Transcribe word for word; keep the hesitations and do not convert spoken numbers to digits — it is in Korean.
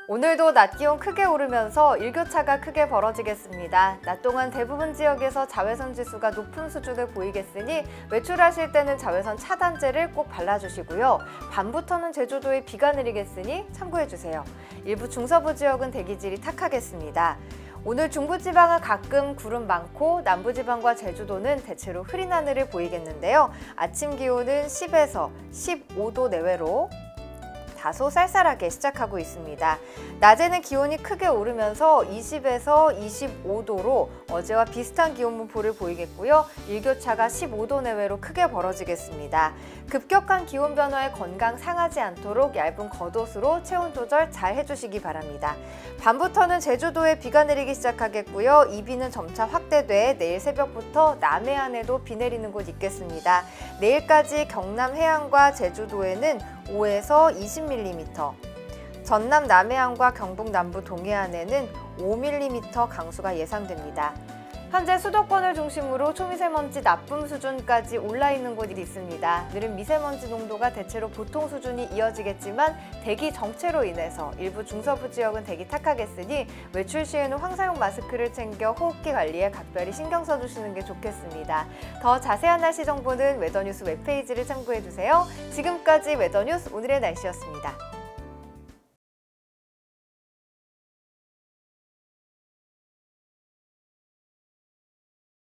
오늘도 낮 기온 크게 오르면서 일교차가 크게 벌어지겠습니다. 낮 동안 대부분 지역에서 자외선 지수가 높은 수준을 보이겠으니 외출하실 때는 자외선 차단제를 꼭 발라주시고요. 밤부터는 제주도에 비가 내리겠으니 참고해주세요. 일부 중서부 지역은 대기질이 탁하겠습니다. 오늘 중부지방은 가끔 구름 많고 남부지방과 제주도는 대체로 흐린 하늘을 보이겠는데요. 아침 기온은 십에서 십오 도 내외로 다소 쌀쌀하게 시작하고 있습니다. 낮에는 기온이 크게 오르면서 이십에서 이십오 도로 어제와 비슷한 기온 분포를 보이겠고요. 일교차가 십오 도 내외로 크게 벌어지겠습니다. 급격한 기온 변화에 건강 상하지 않도록 얇은 겉옷으로 체온 조절 잘 해주시기 바랍니다. 밤부터는 제주도에 비가 내리기 시작하겠고요. 이 비는 점차 확대돼 내일 새벽부터 남해안에도 비 내리는 곳 있겠습니다. 내일까지 경남 해안과 제주도에는 오에서 이십 밀리미터, 전남 남해안과 경북 남부 동해안에는 오 밀리미터 강수가 예상됩니다. 현재 수도권을 중심으로 초미세먼지 나쁨 수준까지 올라 있는 곳이 있습니다. 늘은 미세먼지 농도가 대체로 보통 수준이 이어지겠지만 대기 정체로 인해서 일부 중서부 지역은 대기 탁하겠으니 외출 시에는 황사용 마스크를 챙겨 호흡기 관리에 각별히 신경 써주시는 게 좋겠습니다. 더 자세한 날씨 정보는 웨더뉴스 웹페이지를 참고해주세요. 지금까지 웨더뉴스 오늘의 날씨였습니다.